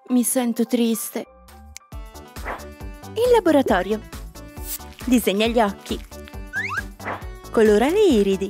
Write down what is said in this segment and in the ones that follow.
Mi sento triste. In laboratorio. Disegna gli occhi. Colora le iridi.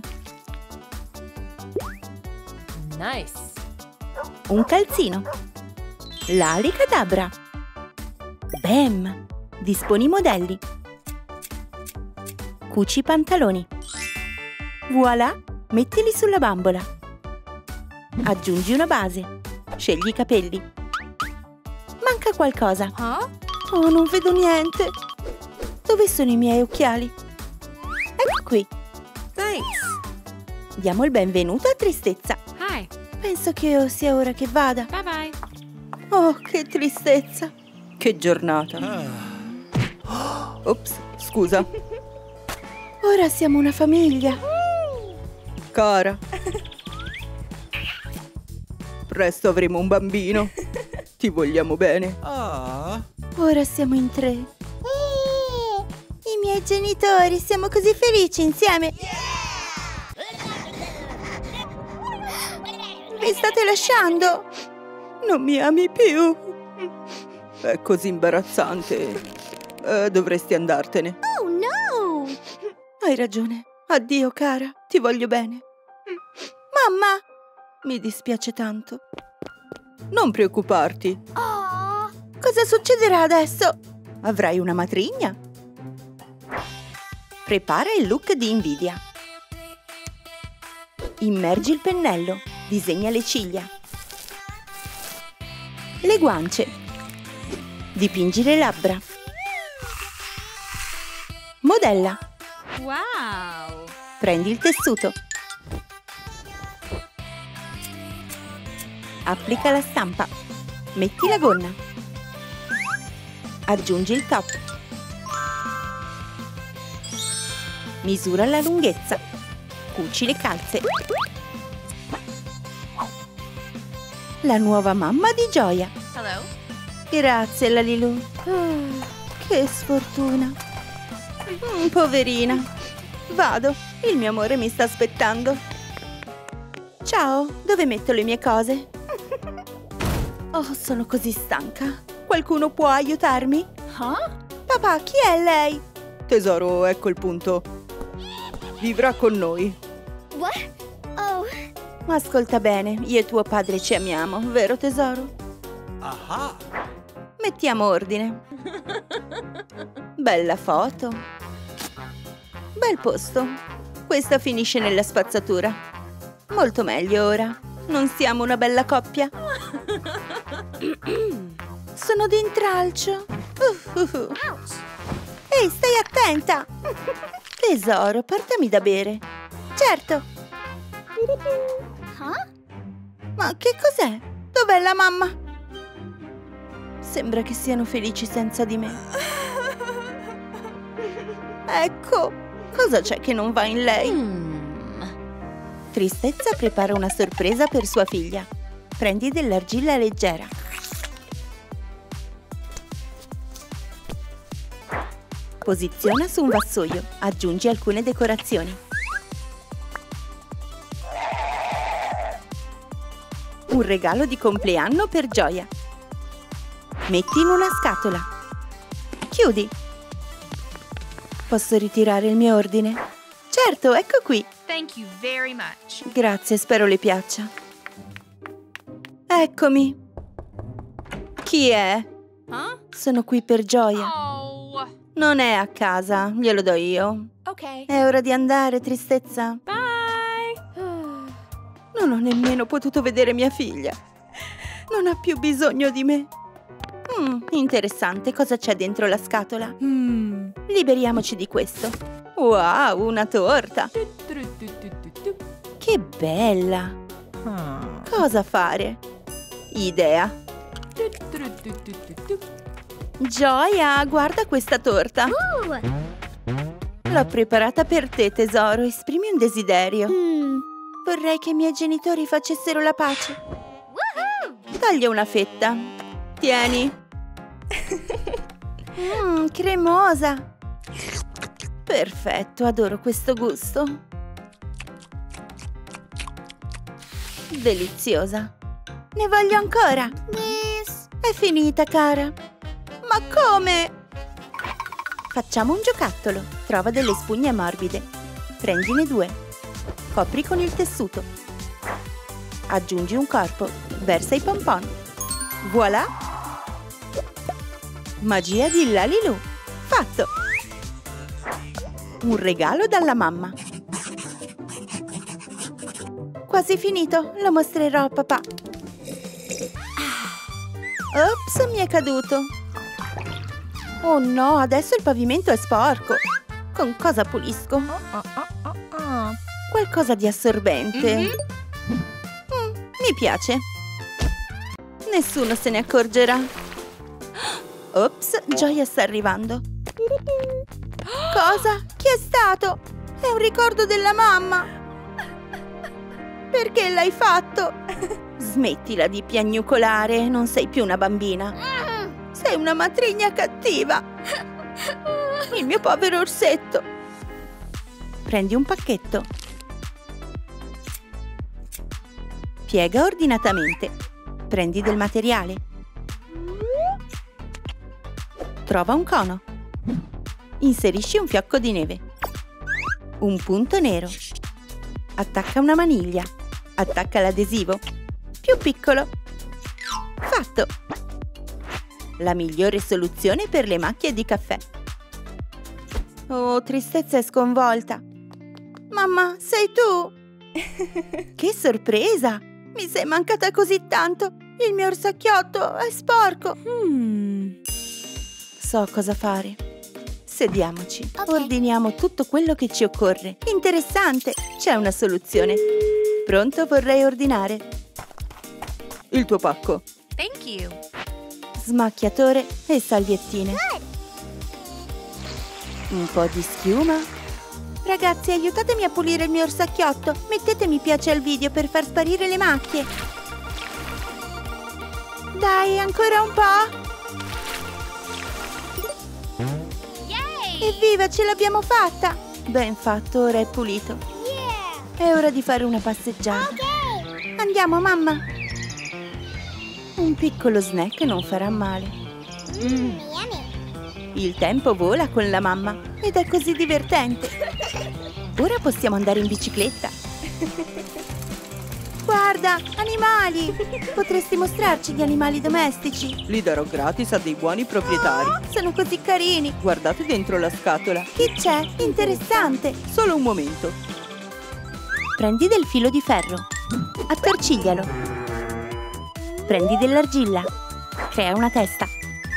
Nice. Un calzino. L'alicadabra. Bam! Disponi i modelli. Cuci i pantaloni. Voilà! Mettili sulla bambola. Aggiungi una base. Scegli i capelli. Manca qualcosa. Oh, non vedo niente. Dove sono i miei occhiali? Ecco qui. Thanks. Diamo il benvenuto a Tristezza. Hi. Penso che sia ora che vada. Bye bye. Oh, che tristezza. Che giornata. Ops, scusa. Ora siamo una famiglia. Cara. Presto avremo un bambino. Ti vogliamo bene. Ora siamo in 3. I miei genitori, siamo così felici insieme. Mi state lasciando. Non mi ami più. È così imbarazzante. Dovresti andartene. Oh no! Hai ragione. Addio, cara. Ti voglio bene. Mamma! Mi dispiace tanto. Non preoccuparti. Oh. Cosa succederà adesso? Avrai una matrigna? Prepara il look di invidia. Immergi il pennello. Disegna le ciglia. Le guance. Dipingi le labbra. Modella. Wow. Prendi il tessuto. Applica la stampa. Metti la gonna. Aggiungi il top. Misura la lunghezza. Cuci le calze. La nuova mamma di Gioia. Hello. Grazie, Lalilu. Che sfortuna. Poverina. Vado. Il mio amore mi sta aspettando. Ciao, dove metto le mie cose? Oh, sono così stanca. Qualcuno può aiutarmi? Papà, chi è lei? Tesoro, ecco il punto. Vivrà con noi. What? Oh. Ascolta bene, io e tuo padre ci amiamo, vero tesoro? Mettiamo ordine. Bella foto. Bel posto. Questa finisce nella spazzatura. Molto meglio ora. Non siamo una bella coppia? Sono d'intralcio. Ehi, stai attenta! Tesoro, portami da bere. Certo. Ma che cos'è? Dov'è la mamma? Sembra che siano felici senza di me. Ecco, cosa c'è che non va in lei? Tristezza prepara una sorpresa per sua figlia. Prendi dell'argilla leggera. Posiziona su un vassoio. Aggiungi alcune decorazioni. Un regalo di compleanno per Gioia. Metti in una scatola. Chiudi. Posso ritirare il mio ordine? Certo, ecco qui. Thank you very much. Grazie, spero le piaccia. Eccomi. Chi è? Sono qui per Gioia. Oh. Non è a casa, glielo do io. Okay. È ora di andare, Tristezza. Bye. Non ho nemmeno potuto vedere mia figlia. Non ha più bisogno di me. Interessante, cosa c'è dentro la scatola? Liberiamoci di questo. Wow, una torta. Che bella. Cosa fare? Idea. Gioia, guarda questa torta. L'ho preparata per te, tesoro. Esprimi un desiderio. Vorrei che i miei genitori facessero la pace. Taglia una fetta. Tieni. Cremosa. Perfetto, adoro questo gusto. Deliziosa. Ne voglio ancora. È finita, cara. Ma come? Facciamo un giocattolo. Trova delle spugne morbide. Prendine 2. Copri con il tessuto. Aggiungi un corpo. Versa i pompon. Voilà! Magia di Lalilu. Fatto! Un regalo dalla mamma. Quasi finito. Lo mostrerò a papà. Ops, mi è caduto. Oh no, adesso il pavimento è sporco. Con cosa pulisco? Qualcosa di assorbente. Mi piace. Nessuno se ne accorgerà. Ops, Gioia sta arrivando. Cosa? Chi è stato? È un ricordo della mamma. Perché l'hai fatto? Smettila di piagnucolare, non sei più una bambina. Sei una matrigna cattiva. Il mio povero orsetto. Prendi un pacchetto. Piega ordinatamente. Prendi del materiale. Trova un cono. Inserisci un fiocco di neve. Un punto nero. Attacca una maniglia. Attacca l'adesivo. Più piccolo. Fatto! La migliore soluzione per le macchie di caffè. Oh, tristezza e sconvolta. Mamma, sei tu? Che sorpresa! Mi sei mancata così tanto. Il mio orsacchiotto è sporco. So cosa fare. Sediamoci. Ok. Ordiniamo tutto quello che ci occorre. Interessante! C'è una soluzione. Pronto? Vorrei ordinare. Il tuo pacco. Thank you. Smacchiatore e salviettine. Un po' di schiuma. Ragazzi, aiutatemi a pulire il mio orsacchiotto. Mettete mi piace al video per far sparire le macchie. Dai, ancora un po'. Evviva, ce l'abbiamo fatta! Ben fatto, ora è pulito. È ora di fare una passeggiata. Andiamo, mamma. Un piccolo snack non farà male. Il tempo vola con la mamma ed è così divertente. Ora possiamo andare in bicicletta. Guarda, animali! Potresti mostrarci gli animali domestici? Li darò gratis a dei buoni proprietari. Sono così carini. Guardate dentro la scatola. Che c'è? Interessante. Solo un momento. Prendi del filo di ferro. Attorciglialo. Prendi dell'argilla. Crea una testa.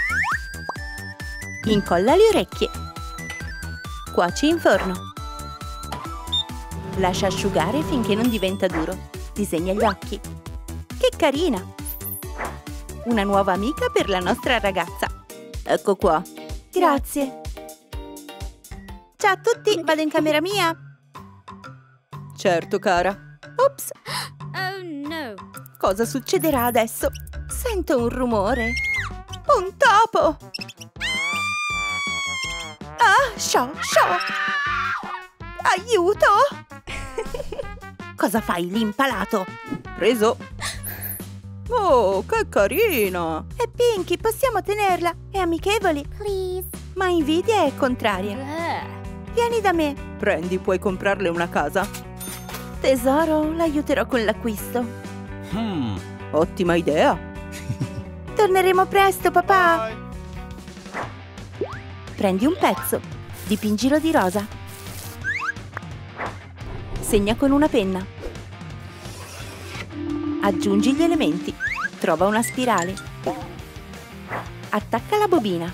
Incolla le orecchie. Cuoci in forno. Lascia asciugare finché non diventa duro. Disegna gli occhi. Che carina! Una nuova amica per la nostra ragazza. Ecco qua. Grazie. Ciao a tutti, vado in camera mia. Certo, cara. Ops, Oh no. cosa succederà adesso? Sento un rumore. Un topo! Ah, Sho! Aiuto! Cosa fai lì impalato? Preso! Oh, che carina! È Pinky, possiamo tenerla? È amichevole. Please. Ma invidia è contraria. Vieni da me. Prendi, puoi comprarle una casa. Tesoro, l'aiuterò con l'acquisto. Ottima idea. Torneremo presto, papà. Prendi un pezzo. Dipingilo di rosa. Segna con una penna. Aggiungi gli elementi. Trova una spirale. Attacca la bobina.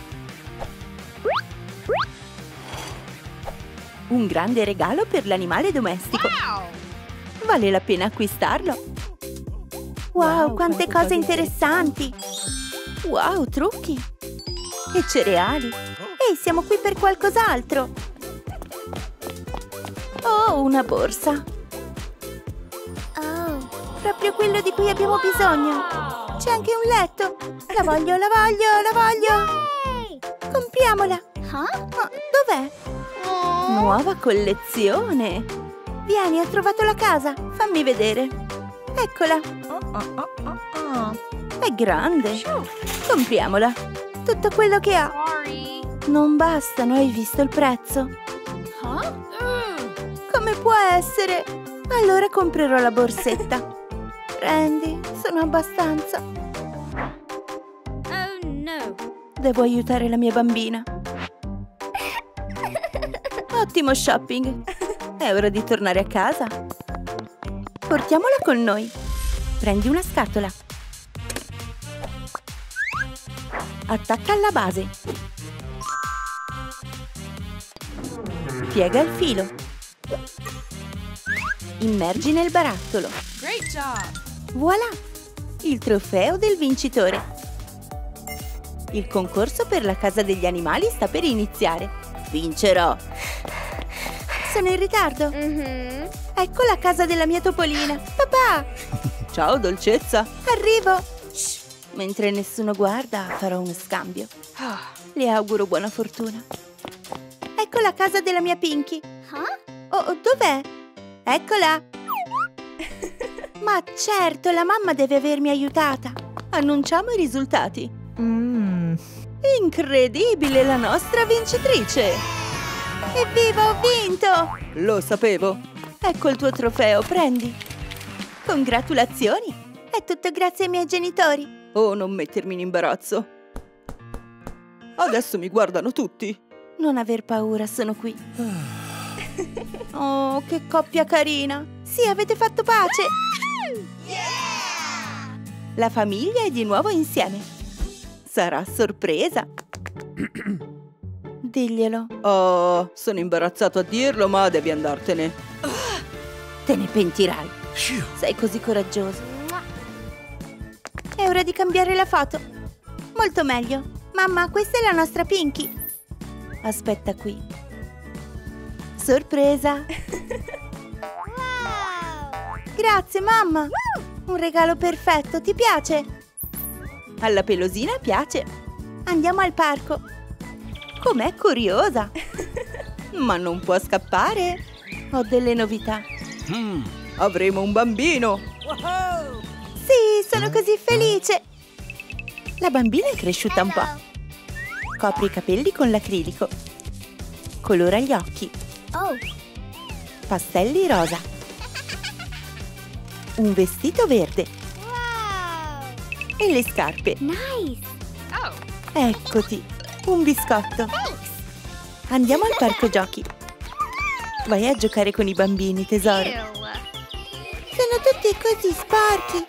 Un grande regalo per l'animale domestico. Vale la pena acquistarlo. Wow, quante cose interessanti! Wow, trucchi! E cereali! Ehi, siamo qui per qualcos'altro! Oh, una borsa! Oh. Proprio quello di cui abbiamo bisogno! C'è anche un letto! La voglio! Yay! Compriamola! Huh? Oh, dov'è? Nuova collezione! Vieni, ho trovato la casa! Fammi vedere! Eccola! È grande. Compriamola. Tutto quello che ha. Sorry. Non bastano, hai visto il prezzo? Come può essere? Allora comprerò la borsetta. Prendi, sono abbastanza. Oh no. Devo aiutare la mia bambina. Ottimo shopping. È ora di tornare a casa. Portiamola con noi. Prendi una scatola. Attacca alla base. Piega il filo. Immergi nel barattolo. Great job. Voilà! Il trofeo del vincitore. Il concorso per la casa degli animali sta per iniziare. Vincerò! Sono in ritardo. Ecco la casa della mia topolina. Papà! Ciao, dolcezza. Arrivo. Shh. Mentre nessuno guarda, farò uno scambio. Le auguro buona fortuna. Ecco la casa della mia Pinky. Oh, dov'è? Eccola! Ma certo, la mamma deve avermi aiutata. Annunciamo i risultati. Incredibile, la nostra vincitrice! Evviva, ho vinto! Lo sapevo. Ecco il tuo trofeo, prendi. Congratulazioni! È tutto grazie ai miei genitori. Oh, non mettermi in imbarazzo. Adesso mi guardano tutti. Non aver paura, sono qui. Oh, che coppia carina! Sì, avete fatto pace! La famiglia è di nuovo insieme. Sarà sorpresa. Diglielo. Oh, sono imbarazzato a dirlo, ma devi andartene. Te ne pentirai. Sei così coraggioso. È ora di cambiare la foto. Molto meglio. Mamma, questa è la nostra Pinky. Aspetta qui. Sorpresa! Grazie, mamma! Un regalo perfetto, ti piace? Alla pelosina piace. Andiamo al parco. Com'è curiosa! Ma non può scappare. Ho delle novità. Avremo un bambino! Sì, sono così felice! La bambina è cresciuta un po'. Copri i capelli con l'acrilico. Colora gli occhi. Pastelli rosa. Un vestito verde. E le scarpe. Nice. Oh. Eccoti, un biscotto. Andiamo al parco giochi. Vai a giocare con i bambini, tesoro. Ew. Sono tutti così sporchi.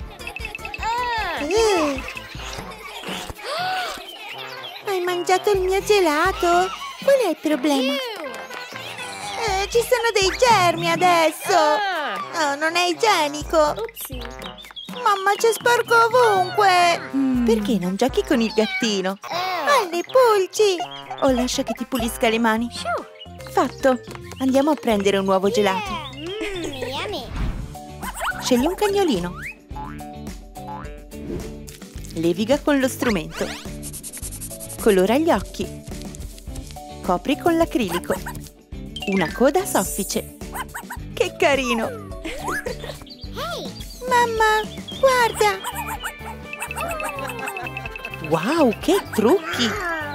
Hai mangiato il mio gelato? Qual è il problema? Ci sono dei germi adesso. Oh, non è igienico. Mamma, c'è sporco ovunque. Perché non giochi con il gattino? Ha le pulci. O lascia che ti pulisca le mani. Fatto. Andiamo a prendere un nuovo gelato. Yummy. Scegli un cagnolino. Leviga con lo strumento. Colora gli occhi. Copri con l'acrilico. Una coda soffice. Che carino! Mamma, guarda! Wow, che trucchi!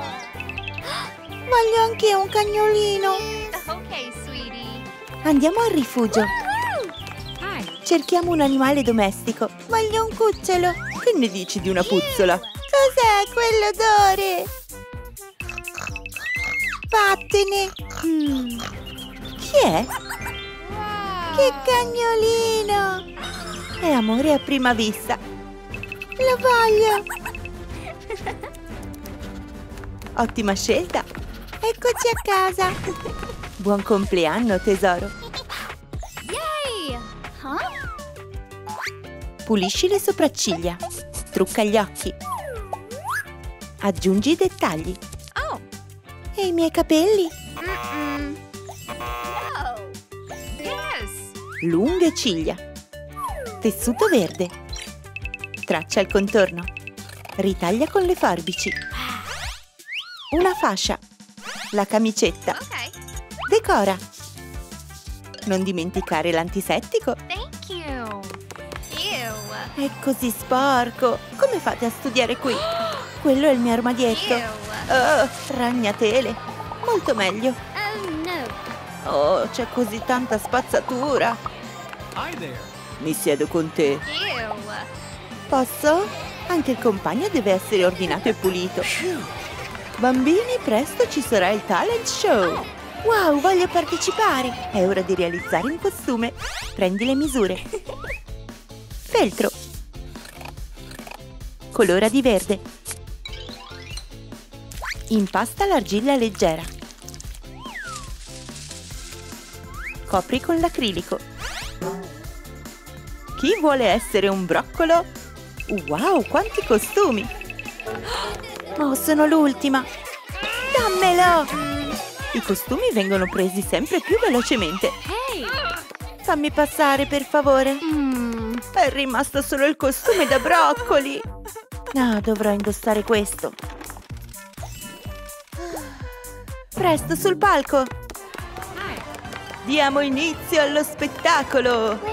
Voglio anche un cagnolino! Okay, sweetie. Andiamo al rifugio. Hi. Cerchiamo un animale domestico. Voglio un cucciolo. Che ne dici di una puzzola? Cos'è quell'odore? Vattene! Chi è? Che cagnolino! È amore a prima vista. Lo voglio! Ottima scelta! Eccoci a casa! Buon compleanno, tesoro! Yay! Pulisci le sopracciglia. Trucca gli occhi. Aggiungi i dettagli. Oh. E i miei capelli? Yes. Lunghe ciglia. Tessuto verde. Traccia il contorno. Ritaglia con le forbici. Una fascia. La camicetta. Okay. Decora. Non dimenticare l'antisettico. Thank you. Ew. È così sporco. Come fate a studiare qui? Quello è il mio armadietto. Ew. Oh, ragnatele. Molto meglio. Oh no. Oh, c'è così tanta spazzatura. Hi there. Mi siedo con te. Ew. Posso? Anche il compagno deve essere ordinato e pulito. Bambini, presto ci sarà il talent show. Wow, voglio partecipare. È ora di realizzare un costume. Prendi le misure. Feltro. Colora di verde. Impasta l'argilla leggera. Copri con l'acrilico. Chi vuole essere un broccolo? Wow, quanti costumi! Oh, sono l'ultima! Dammelo! I costumi vengono presi sempre più velocemente. Hey. Fammi passare, per favore. È rimasto solo il costume da broccoli. No, dovrò indossare questo. Presto, sul palco! Diamo inizio allo spettacolo!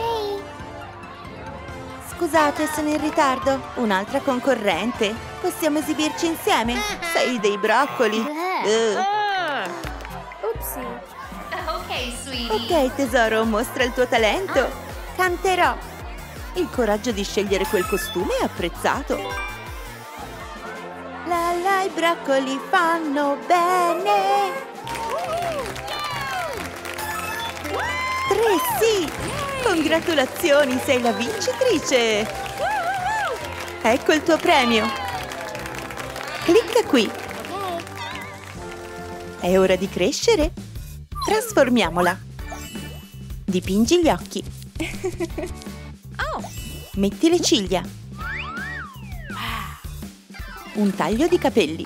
Scusate, sono in ritardo. Un'altra concorrente. Possiamo esibirci insieme? Sei dei broccoli. Oopsie. Okay, sweetie. Ok, tesoro, mostra il tuo talento. Canterò. Il coraggio di scegliere quel costume è apprezzato. La la, i broccoli fanno bene. 3, sì! Congratulazioni, sei la vincitrice! Ecco il tuo premio. Clicca qui. È ora di crescere? Trasformiamola. Dipingi gli occhi. Metti le ciglia. Un taglio di capelli.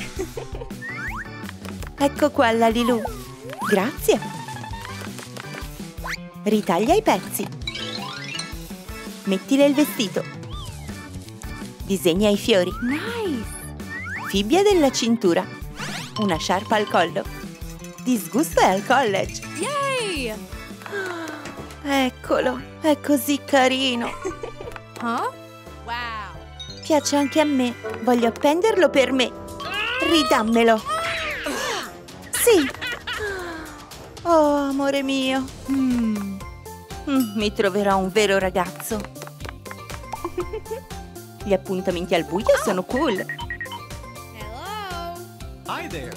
Ecco qua la Lilù. Grazie. Ritaglia i pezzi. Mettile il vestito. Disegna i fiori. Nice. Fibbia della cintura. Una sciarpa al collo. Disgusto è al college. Yay. Eccolo, è così carino. Huh? Wow. Piace anche a me. Voglio appenderlo per me. Ridammelo. Sì. Oh, amore mio. Mi troverò un vero ragazzo. Gli appuntamenti al buio sono cool. Hello. Hi there.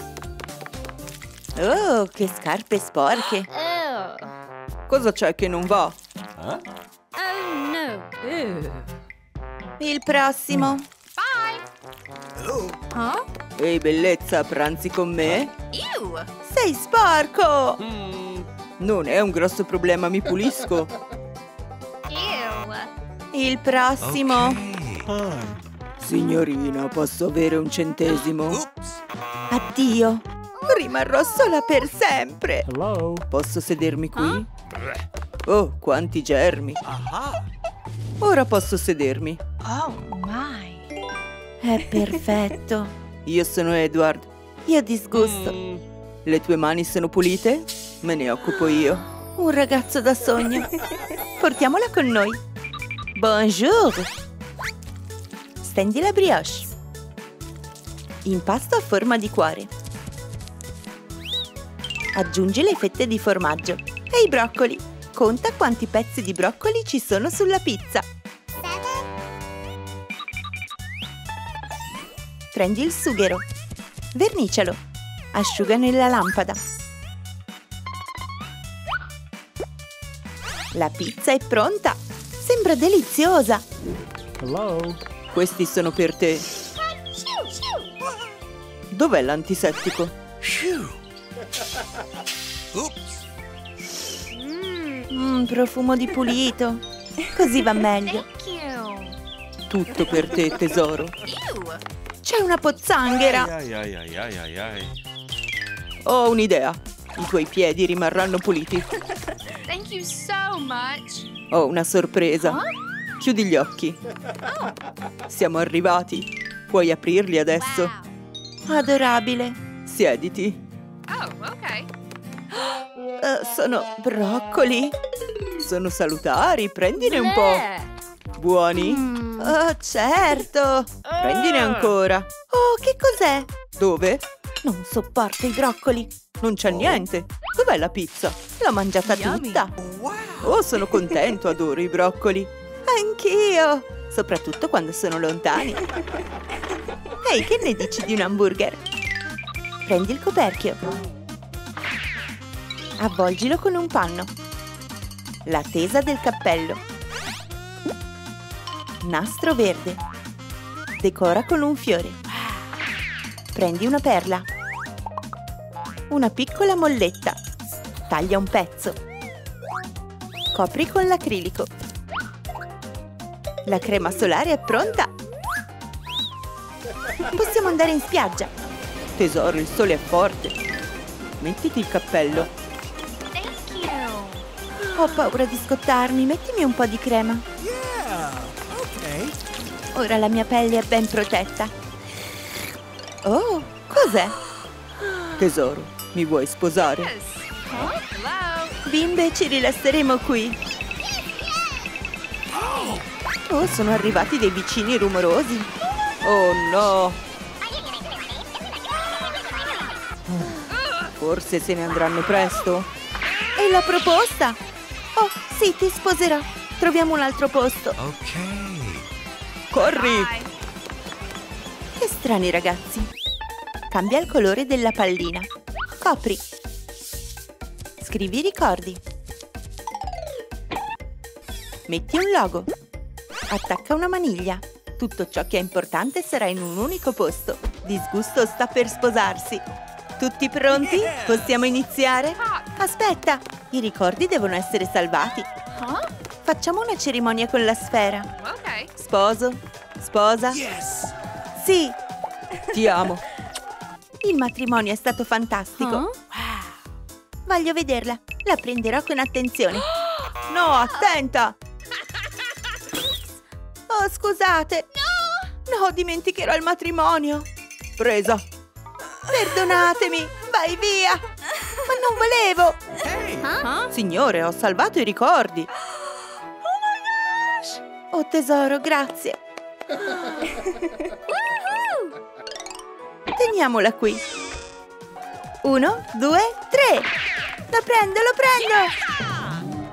Oh, che scarpe sporche. Oh. Cosa c'è che non va? Huh? Oh no. Il prossimo. Bye. Huh? Ehi, bellezza, pranzi con me? Ew. Sei sporco! Hmm. Non è un grosso problema, mi pulisco. Ew. Il prossimo. Hi. Signorina, posso avere un centesimo? Oops. Addio. Rimarrò sola per sempre. Hello. Posso sedermi qui? Oh, quanti germi. Aha. Ora posso sedermi. Oh my. È perfetto. Io sono Edward. Io disgusto. Le tue mani sono pulite? Me ne occupo io. Un ragazzo da sogno. Portiamola con noi. Bonjour. Stendi la brioche. Impasto a forma di cuore. Aggiungi le fette di formaggio e i broccoli. Conta quanti pezzi di broccoli ci sono sulla pizza. Prendi il sughero. Vernicialo. Asciuga nella lampada. La pizza è pronta. Sembra deliziosa. Hello. Questi sono per te. Dov'è l'antisettico? Oops. Profumo di pulito. Così va meglio. Thank you. Tutto per te, tesoro. Ew. C'è una pozzanghera. Ai, ai, ai, ai, ai, ai. Ho un'idea. I tuoi piedi rimarranno puliti. Thank you so much. Ho una sorpresa. Chiudi gli occhi. Siamo arrivati. Puoi aprirli adesso. Wow. Adorabile. Siediti. Oh, okay. Sono broccoli. Sono salutari. Prendine un po'. Bleh. Buoni? Oh, certo! Prendine ancora. Oh, che cos'è? Dove? Non sopporto i broccoli. Non c'è niente. Dov'è la pizza? L'ho mangiata tutta. Oh, sono contento, adoro i broccoli. Anch'io! Soprattutto quando sono lontani. Ehi, che ne dici di un hamburger? Prendi il coperchio. Avvolgilo con un panno. La tesa del cappello. Nastro verde. Decora con un fiore. Prendi una perla. Una piccola molletta. Taglia un pezzo. Copri con l'acrilico. La crema solare è pronta. Possiamo andare in spiaggia. Tesoro, il sole è forte. Mettiti il cappello. Thank you. Ho paura di scottarmi. Mettimi un po' di crema. Ora la mia pelle è ben protetta. Oh, cos'è? Tesoro, mi vuoi sposare? Yes. Hello. Bimbe, ci rilasseremo qui. Oh, sono arrivati dei vicini rumorosi. Oh no! Forse se ne andranno presto. E la proposta? Oh, sì, ti sposerò. Troviamo un altro posto. Okay. Corri! Bye. Che strani ragazzi. Cambia il colore della pallina. Copri. Scrivi i ricordi. Metti un logo. Attacca una maniglia. Tutto ciò che è importante sarà in un unico posto. Disgusto sta per sposarsi. Tutti pronti? Possiamo iniziare? Aspetta, i ricordi devono essere salvati. Facciamo una cerimonia con la sfera. Okay. Sposo, sposa. Yes. Sì, ti amo. Il matrimonio è stato fantastico. Voglio vederla. La prenderò con attenzione. No, attenta! Oh, scusate. No, dimenticherò il matrimonio. Presa. Perdonatemi, vai via. Ma non volevo. Signore, ho salvato i ricordi. Oh tesoro, grazie. Teniamola qui. 1, 2, 3. Lo prendo, lo prendo.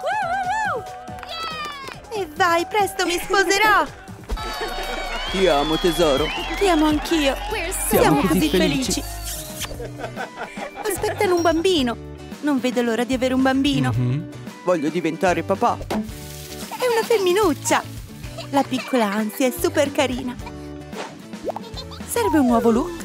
E vai, presto mi sposerò. Ti amo, tesoro. Ti amo anch'io. Siamo così felici. Aspettano un bambino. Non vedo l'ora di avere un bambino. Voglio diventare papà. È una femminuccia. La piccola ansia è super carina. Serve un nuovo look.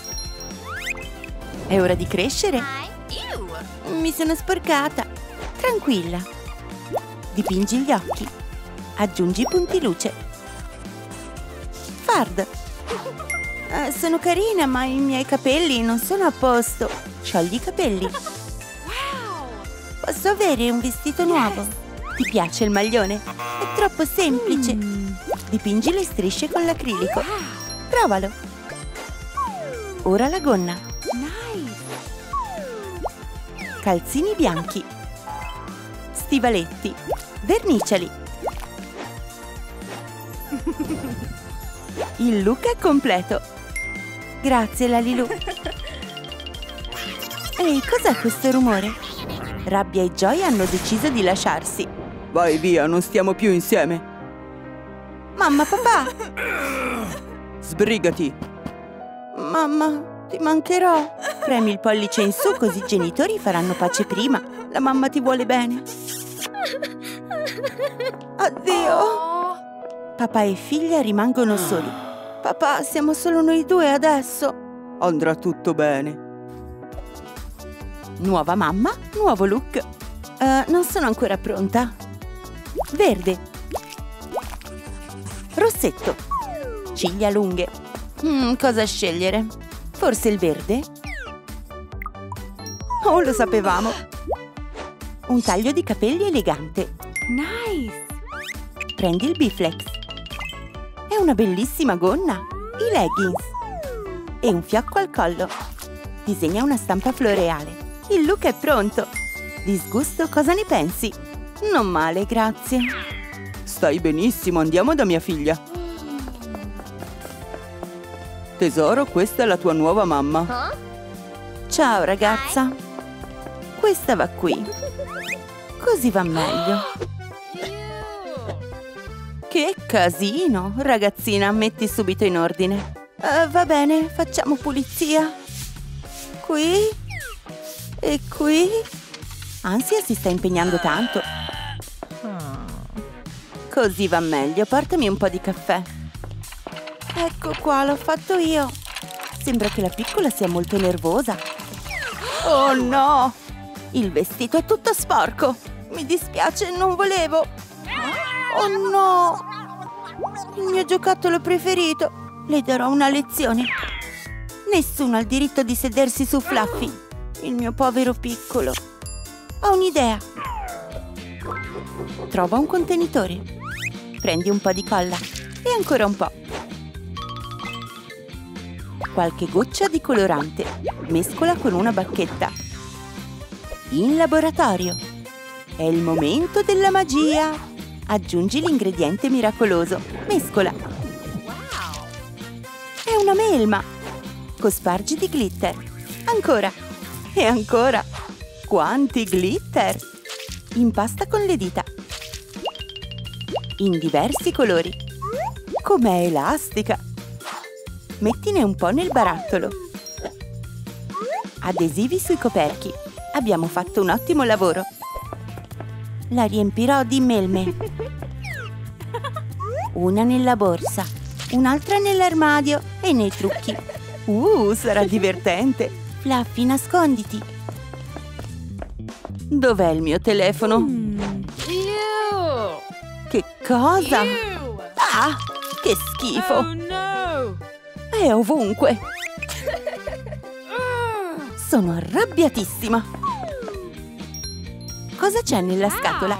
È ora di crescere. Ew. Mi sono sporcata. Tranquilla. Dipingi gli occhi. Aggiungi punti luce. Fard. Sono carina, ma i miei capelli non sono a posto. Sciogli i capelli. Posso avere un vestito nuovo? Ti piace il maglione? È troppo semplice. Dipingi le strisce con l'acrilico. Provalo. Ora la gonna. Calzini bianchi. Stivaletti. Verniciali. Il look è completo. Grazie, Lalilu. Ehi, cos'è questo rumore? Rabbia e gioia hanno deciso di lasciarsi. Vai via, non stiamo più insieme. Mamma, papà! Sbrigati. Mamma, ti mancherò. Premi il pollice in su così i genitori faranno pace prima. La mamma ti vuole bene. Addio. Papà e figlia rimangono soli. Papà, siamo solo noi due adesso. Andrà tutto bene. Nuova mamma, nuovo look. Non sono ancora pronta. Verde. Rossetto. Ciglia lunghe. Cosa scegliere? Forse il verde? Oh, lo sapevamo. Un taglio di capelli elegante. Nice! Prendi il biflex. È una bellissima gonna. I leggings. E un fiocco al collo. Disegna una stampa floreale. Il look è pronto. Disgusto, cosa ne pensi? Non male, grazie. Stai benissimo, andiamo da mia figlia. Tesoro, questa è la tua nuova mamma. Ciao ragazza. Questa va qui. Così va meglio. Che casino! Ragazzina, metti subito in ordine. Va bene, facciamo pulizia. Qui. E qui. Ansia si sta impegnando tanto. Così va meglio, portami un po' di caffè. Ecco qua, l'ho fatto io. Sembra che la piccola sia molto nervosa. Oh no! Il vestito è tutto sporco. Mi dispiace, non volevo. Oh no! Il mio giocattolo preferito. Le darò una lezione. Nessuno ha il diritto di sedersi su Fluffy. Il mio povero piccolo. Ho un'idea. Trova un contenitore. Prendi un po' di colla. E ancora un po'. Qualche goccia di colorante. Mescola con una bacchetta. In laboratorio. È il momento della magia. Aggiungi l'ingrediente miracoloso. Mescola. È una melma. Cospargi di glitter. Ancora. E ancora. Quanti glitter! Impasta con le dita. In diversi colori. Com'è elastica! Mettine un po' nel barattolo. Adesivi sui coperchi. Abbiamo fatto un ottimo lavoro. La riempirò di melme. Una nella borsa, un'altra nell'armadio e nei trucchi. Sarà divertente! Fluffy, nasconditi. Dov'è il mio telefono? Che cosa? Ah, che schifo! Oh no! È ovunque! Sono arrabbiatissima! Cosa c'è nella scatola?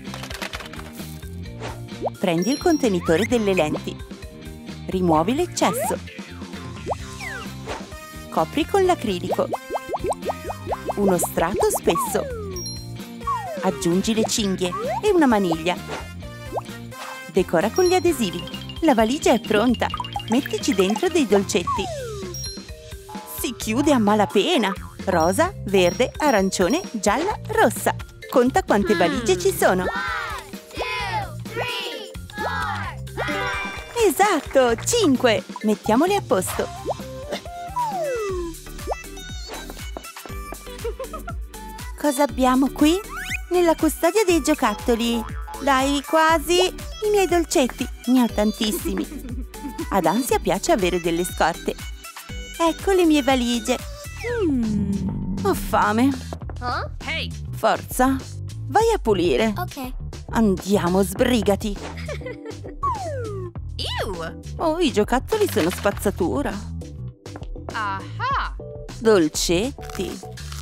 Prendi il contenitore delle lenti. Rimuovi l'eccesso. Copri con l'acrilico. Uno strato spesso. Aggiungi le cinghie e una maniglia. Decora con gli adesivi. La valigia è pronta. Mettici dentro dei dolcetti. Si chiude a malapena. Rosa, verde, arancione, gialla, rossa. Conta quante valigie ci sono. 1, 2, 3, 4, 5. Esatto, 5. Mettiamole a posto. Cosa abbiamo qui? Nella custodia dei giocattoli. Dai, quasi. I miei dolcetti. Ne ho tantissimi. Ad Ansia piace avere delle scorte. Ecco le mie valigie. Ho fame. Hey! Forza. Vai a pulire. Ok. Andiamo, sbrigati. Ew! Oh, i giocattoli sono spazzatura. Aha! Dolcetti.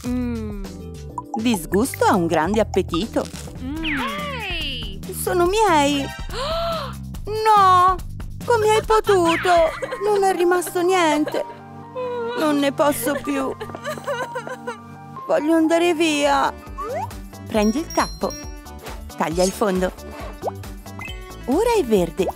Disgusto ha un grande appetito. Hey! Sono miei. No! Come hai potuto? Non è rimasto niente. Non ne posso più. Voglio andare via. Prendi il tappo. Taglia il fondo. Ora è verde.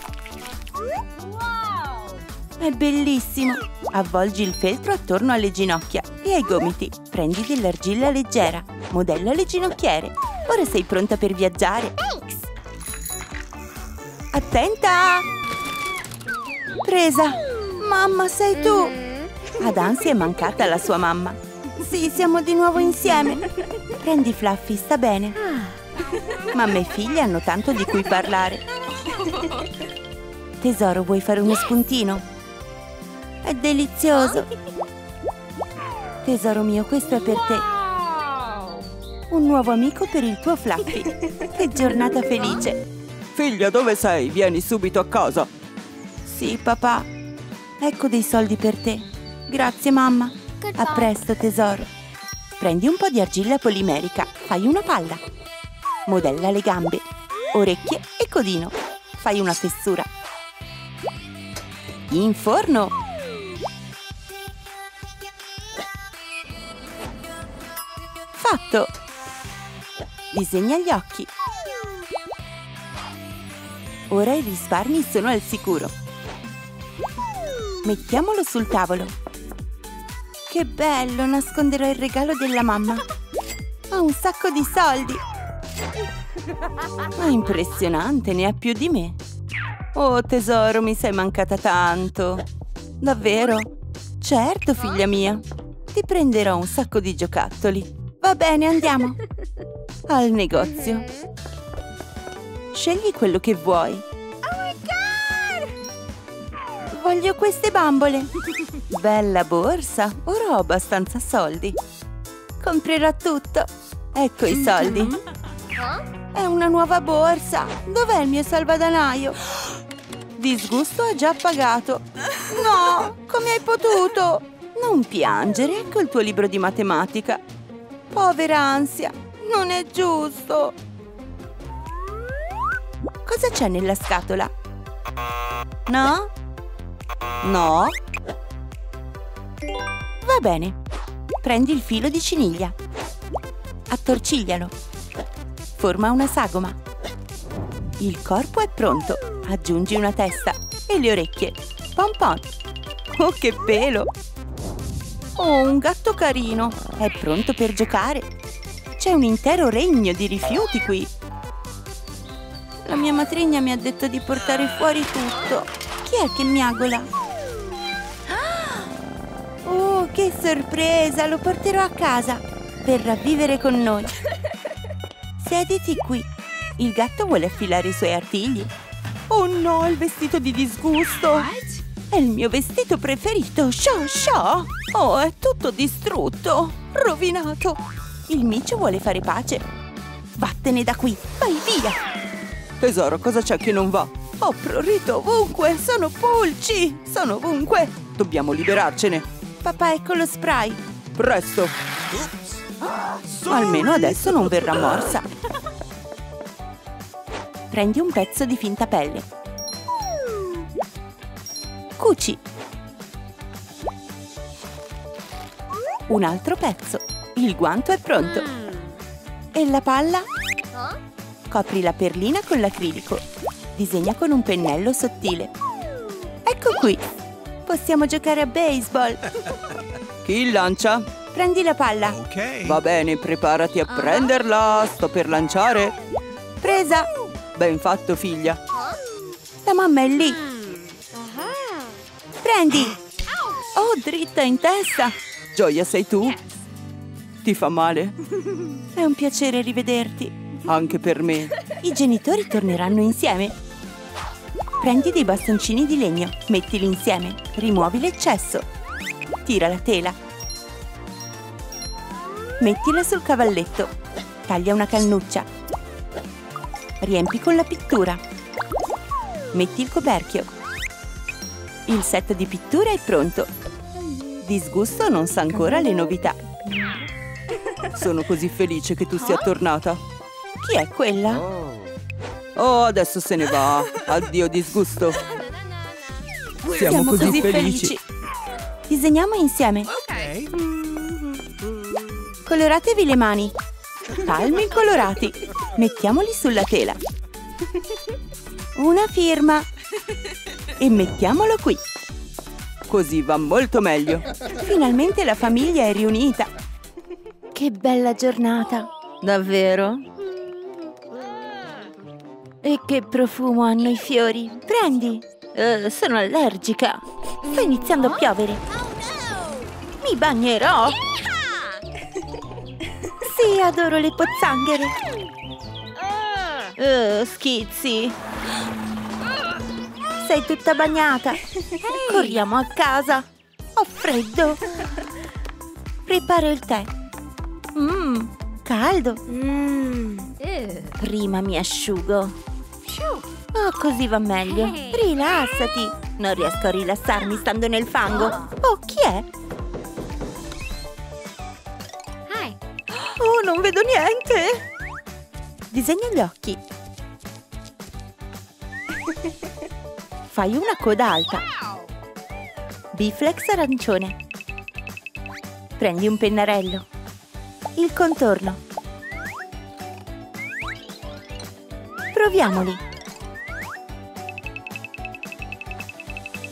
È bellissimo. Avvolgi il feltro attorno alle ginocchia e ai gomiti. Prendi dell'argilla leggera. Modella le ginocchiere. Ora sei pronta per viaggiare. Thanks. Attenta! Presa! Mamma, sei tu! Ad Ansia è mancata la sua mamma. Sì, siamo di nuovo insieme. Prendi Fluffy, sta bene. Mamma e figlia hanno tanto di cui parlare. Tesoro, vuoi fare uno spuntino? È delizioso. Tesoro mio, questo è per te. Un nuovo amico per il tuo Fluffy. Che giornata felice. Figlia, dove sei? Vieni subito a casa. Sì, papà. Ecco dei soldi per te. Grazie, mamma. A presto, tesoro. Prendi un po' di argilla polimerica. Fai una palla. Modella le gambe, orecchie e codino. Fai una fessura. In forno. Fatto. Disegna gli occhi. Ora i risparmi sono al sicuro. Mettiamolo sul tavolo. Che bello, nasconderò il regalo della mamma. Ha un sacco di soldi. Ma impressionante, ne ha più di me. Oh tesoro, mi sei mancata tanto. Davvero? Certo, figlia mia. Ti prenderò un sacco di giocattoli. Va bene, andiamo. Al negozio. Scegli quello che vuoi. Oh my God! Voglio queste bambole. Bella borsa. Ora ho abbastanza soldi. Comprerò tutto. Ecco i soldi. È una nuova borsa. Dov'è il mio salvadanaio? Disgusto ha già pagato. No, come hai potuto? Non piangere, ecco il tuo libro di matematica. Povera ansia, non è giusto. Cosa c'è nella scatola? No? No? Va bene. Prendi il filo di ciniglia. Attorciglialo. Forma una sagoma. Il corpo è pronto. Aggiungi una testa e le orecchie. Pom pom. Oh, che pelo! Oh, un gatto carino. È pronto per giocare. C'è un intero regno di rifiuti qui. La mia matrigna mi ha detto di portare fuori tutto. Chi è che miagola? Oh, che sorpresa! Lo porterò a casa. Verrà a vivere con noi. Siediti qui. Il gatto vuole affilare i suoi artigli. Oh no, il vestito di disgusto! È il mio vestito preferito! Sciò, sciò! Oh, è tutto distrutto! Rovinato! Il micio vuole fare pace! Vattene da qui! Vai via! Tesoro, cosa c'è che non va? Ho prurito ovunque! Sono pulci! Sono ovunque! Dobbiamo liberarcene! Papà, ecco lo spray! Presto! Almeno adesso non verrà morsa! Prendi un pezzo di finta pelle. Cuci. Un altro pezzo. Il guanto è pronto. E la palla? Copri la perlina con l'acrilico. Disegna con un pennello sottile. Ecco qui. Possiamo giocare a baseball. Chi lancia? Prendi la palla. Ok. Va bene, preparati a prenderla. Sto per lanciare. Presa. Ben fatto, figlia. La mamma è lì. Prendi. Oh, dritta in testa. Gioia, sei tu? Ti fa male? È un piacere rivederti. Anche per me. I genitori torneranno insieme. Prendi dei bastoncini di legno. Mettili insieme. Rimuovi l'eccesso. Tira la tela. Mettila sul cavalletto. Taglia una cannuccia. Riempi con la pittura. Metti il coperchio. Il set di pittura è pronto. Disgusto non sa ancora le novità. Sono così felice che tu sia tornata. Chi è quella? Oh, adesso se ne va. Addio, Disgusto. Siamo così felici. Disegniamo insieme. Okay. Coloratevi le mani. Palmi colorati. Mettiamoli sulla tela. Una firma. E mettiamolo qui. Così va molto meglio. Finalmente la famiglia è riunita. Che bella giornata. Davvero? E che profumo hanno i fiori. Prendi. Sono allergica. Sta iniziando a piovere. Mi bagnerò. Sì, adoro le pozzanghere. Schizzi. Sei tutta bagnata. Corriamo a casa. Ho freddo. Preparo il tè. Caldo. Prima mi asciugo. Oh, così va meglio. Rilassati. Non riesco a rilassarmi stando nel fango. Oh, chi è? Oh, non vedo niente! Disegna gli occhi. Fai una coda alta. Biflex arancione. Prendi un pennarello. Il contorno. Proviamoli.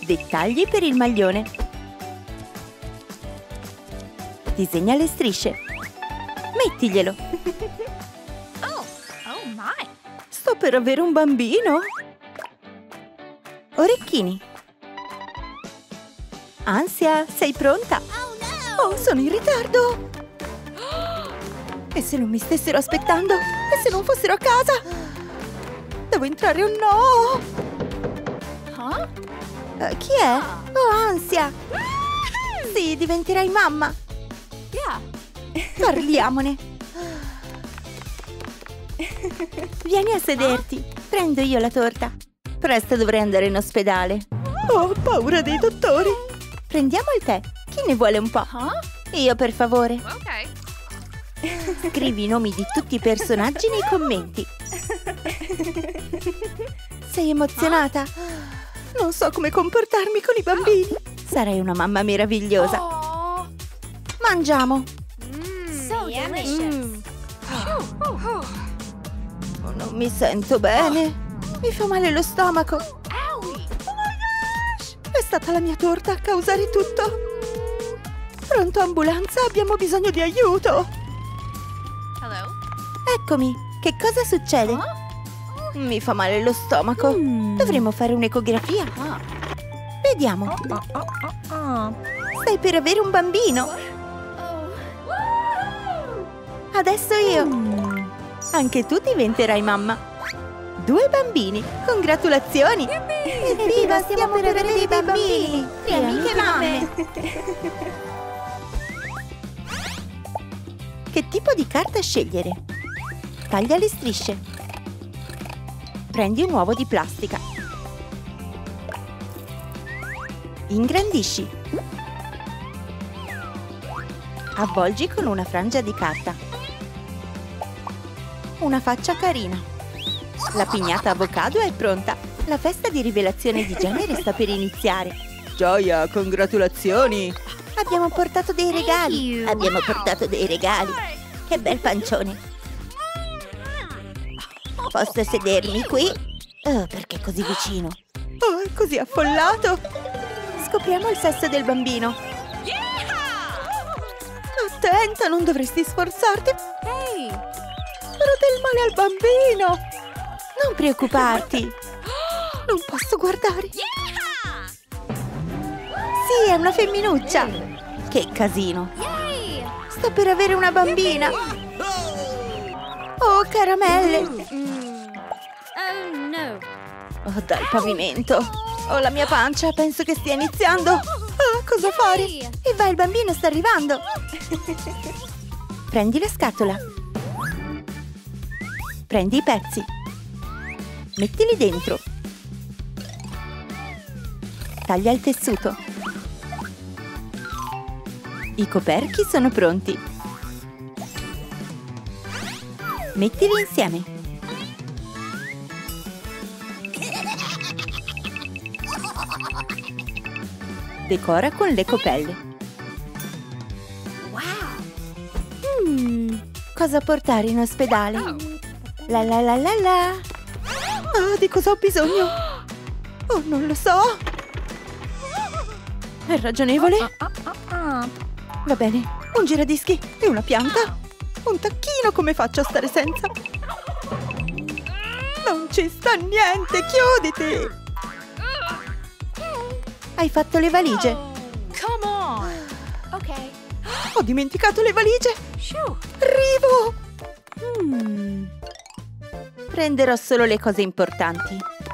Dettagli per il maglione. Disegna le strisce. Mettiglielo. Oh my. Sto per avere un bambino. Orecchini. Ansia, sei pronta? Oh, sono in ritardo. E se non mi stessero aspettando? E se non fossero a casa? Devo entrare o no? Chi è? Oh, Ansia. Sì, diventerai mamma. Parliamone. Vieni a sederti. Prendo io la torta. Presto dovrei andare in ospedale. Ho paura dei dottori. Prendiamo il tè. Chi ne vuole un po'? Io, per favore. Okay. Scrivi i nomi di tutti i personaggi nei commenti. Sei emozionata? Non so come comportarmi con i bambini. Sarai una mamma meravigliosa. Mangiamo. So delicious. Non mi sento bene. Mi fa male lo stomaco. È stata la mia torta a causare tutto. Pronto, ambulanza, abbiamo bisogno di aiuto. Hello. Eccomi. Che cosa succede? Mi fa male lo stomaco. Dovremmo fare un'ecografia. Vediamo. Stai per avere un bambino. Adesso io. Anche tu diventerai mamma. 2 bambini. Congratulazioni. Evviva, stiamo per avere dei bambini. 3 amiche mamme. Che tipo di carta scegliere? Taglia le strisce. Prendi un uovo di plastica. Ingrandisci. Avvolgi con una frangia di carta. Una faccia carina. La pignata avocado è pronta. La festa di rivelazione di genere sta per iniziare. Gioia, congratulazioni! Abbiamo portato dei regali. Abbiamo portato dei regali. Che bel pancione. Posso sedermi qui? Oh, perché così vicino? Oh, è così affollato. Scopriamo il sesso del bambino. Attenta, non dovresti sforzarti. Hey. Farò del male al bambino. Non preoccuparti. Non posso guardare. Sì, è una femminuccia. Che casino. Sto per avere una bambina. Oh, caramelle. Oh no. Oh, dal pavimento. Oh, la mia pancia, penso che stia iniziando. Oh, cosa fare? E vai, il bambino sta arrivando. Prendi la scatola. Prendi i pezzi. Mettili dentro. Taglia il tessuto. I coperchi sono pronti. Mettili insieme. Decora con le copelle. Cosa portare in ospedale? La la la la la. Ah, di cosa ho bisogno? Oh, non lo so. È ragionevole? Va bene, un giradischi e una pianta. Un tacchino, come faccio a stare senza? Non ci sta niente, chiuditi! Hai fatto le valigie? Come on. Okay. Ho dimenticato le valigie! Arrivo! Prenderò solo le cose importanti.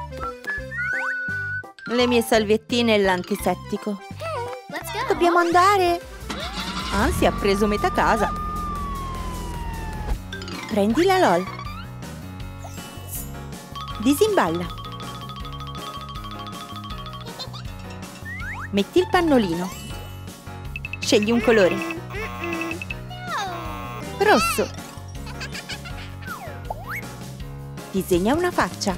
Le mie salviettine e l'antisettico. Let's go. Dobbiamo andare! Anzi, ha preso metà casa. Prendi la LOL. Disimballa. Metti il pannolino. Scegli un colore. Rosso. Disegna una faccia.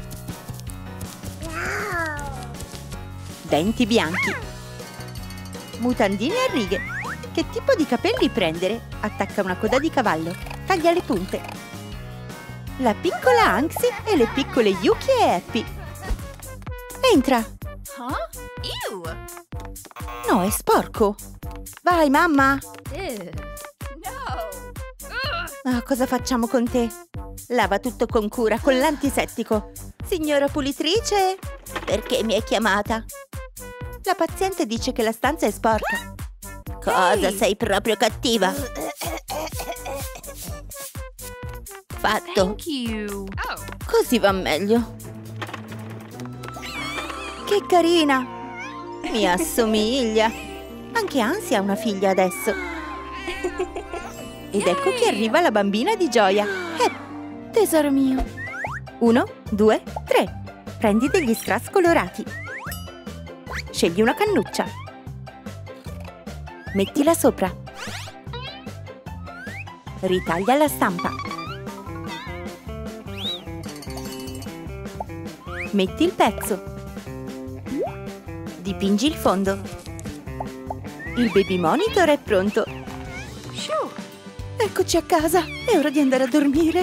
Denti bianchi. Mutandine a righe. Che tipo di capelli prendere? Attacca una coda di cavallo. Taglia le punte. La piccola Anxi e le piccole Yuki e Happy. Entra. Huh? Ew. No, è sporco. Vai, mamma. Ew. No. Oh, cosa facciamo con te? Lava tutto con cura, con l'antisettico. Signora pulitrice, perché mi hai chiamata? La paziente dice che la stanza è sporca. Cosa, sei proprio cattiva? Fatto. Thank you. Oh. Così va meglio. Che carina! Mi assomiglia. Anche Ansi ha una figlia adesso. Ed ecco che arriva la bambina di gioia. Tesoro mio. 1, 2, 3. Prendi degli strass colorati. Scegli una cannuccia. Mettila sopra. Ritaglia la stampa. Metti il pezzo. Dipingi il fondo. Il baby monitor è pronto. Shoo. Eccoci a casa. È ora di andare a dormire.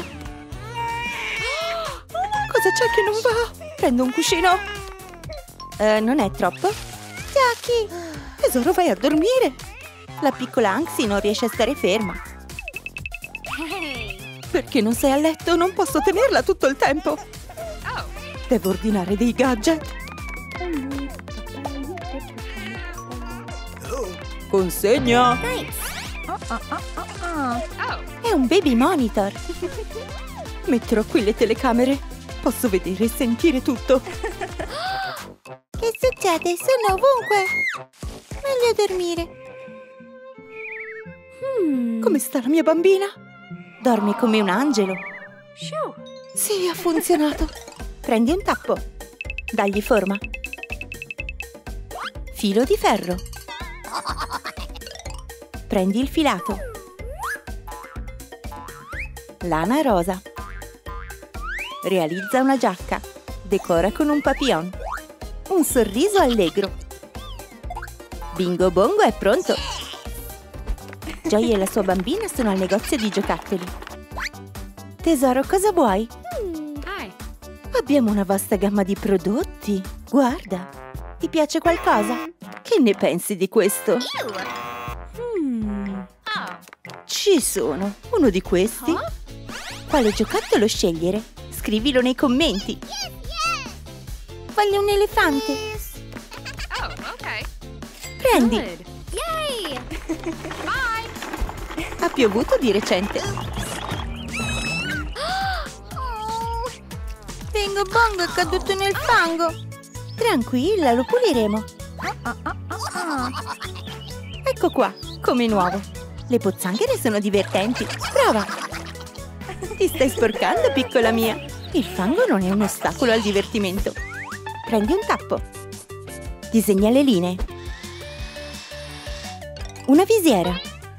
Cosa c'è che non va? Prendo un cuscino. Non è troppo? Jackie! Tesoro, vai a dormire. La piccola Anxie non riesce a stare ferma. Hey. Perché non sei a letto? Non posso tenerla tutto il tempo. Oh. Devo ordinare dei gadget. Consegna! Thanks. Oh. È un baby monitor. Metterò qui le telecamere. Posso vedere e sentire tutto. Che succede? Sono ovunque. Meglio dormire. Come sta la mia bambina? Dorme come un angelo. Shoo. Sì, ha funzionato. Prendi un tappo. Dagli forma. Filo di ferro. Prendi il filato. Lana rosa. Realizza una giacca. Decora con un papillon. Un sorriso allegro. Bingo Bongo è pronto. Joy e la sua bambina sono al negozio di giocattoli. Tesoro, cosa vuoi? Hi. Abbiamo una vasta gamma di prodotti. Guarda, ti piace qualcosa? Che ne pensi di questo? Oh. Ci sono. Uno di questi? Quale giocattolo scegliere? Scrivilo nei commenti. Voglio un elefante. Oh, okay. Prendi. Good. Yay! Bye. Ha piovuto di recente. Bingo Bongo è caduto nel fango. Tranquilla, lo puliremo. Ecco qua, come nuovo. Le pozzanghere sono divertenti. Prova. Ti stai sporcando, piccola mia. Il fango non è un ostacolo al divertimento. Prendi un tappo. Disegna le linee. Una visiera.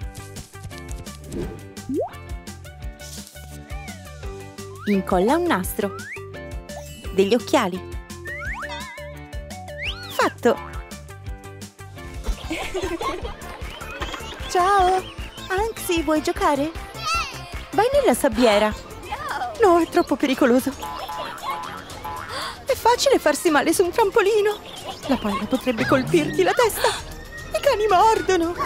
Incolla un nastro. Degli occhiali. Fatto! Ciao! Anxie, vuoi giocare? Vai nella sabbiera. No, è troppo pericoloso. È facile farsi male su un trampolino. La palla potrebbe colpirti la testa. I cani mordono.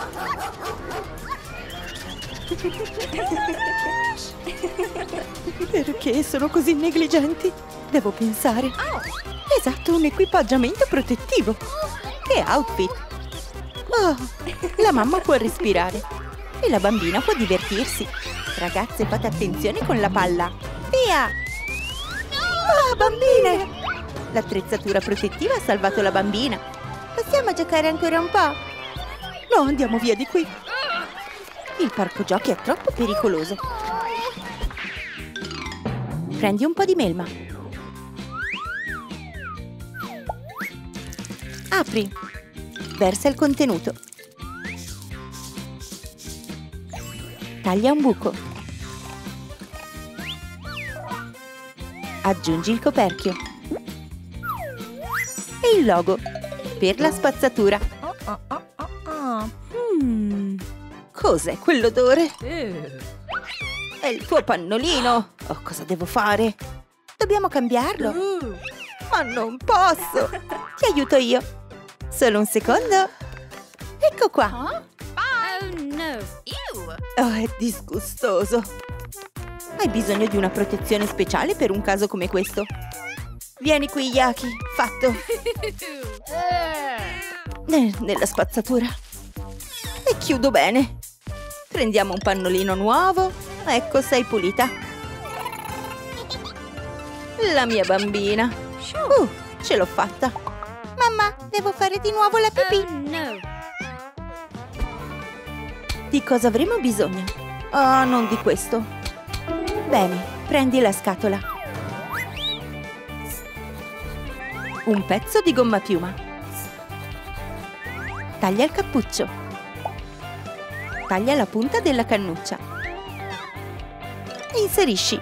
Perché sono così negligenti? Devo pensare. Esatto, un equipaggiamento protettivo. Che outfit! Oh, la mamma può respirare e la bambina può divertirsi. Ragazze, fate attenzione con la palla. Via! Ah, bambine! L'attrezzatura protettiva ha salvato la bambina. Possiamo giocare ancora un po'? No, andiamo via di qui. Il parco giochi è troppo pericoloso. Prendi un po' di melma. Apri. Versa il contenuto. Taglia un buco. Aggiungi il coperchio. E il logo per la spazzatura. Cos'è quell'odore? È il tuo pannolino. Oh, cosa devo fare? Dobbiamo cambiarlo. Ma non posso. Ti aiuto io. Solo un secondo. Ecco qua. Oh no. Ew. Oh, è disgustoso. Hai bisogno di una protezione speciale per un caso come questo. Vieni qui, Yaki. Fatto. Nella spazzatura. E chiudo bene. Prendiamo un pannolino nuovo. Ecco, sei pulita. La mia bambina. Ce l'ho fatta. Mamma, devo fare di nuovo la pipì. Oh no. Di cosa avremo bisogno? Oh, non di questo. Bene, prendi la scatola. Un pezzo di gomma piuma. Taglia il cappuccio. Taglia la punta della cannuccia. Inserisci.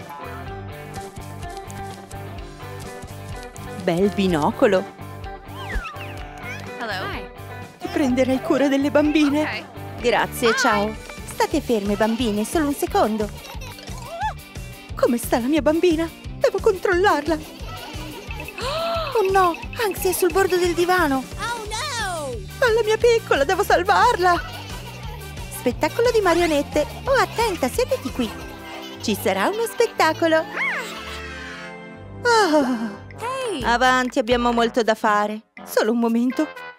Bel binocolo. Hello. Hi. Ti prenderai cura delle bambine. Okay. Grazie, ciao. State ferme, bambine, solo un secondo. Come sta la mia bambina? Devo controllarla. Oh no, Hanksy è sul bordo del divano. Oh no. Oh, la mia piccola, devo salvarla. Spettacolo di marionette. Oh, attenta, siediti qui. Ci sarà uno spettacolo. Oh, Hey. avanti, abbiamo molto da fare. Solo un momento.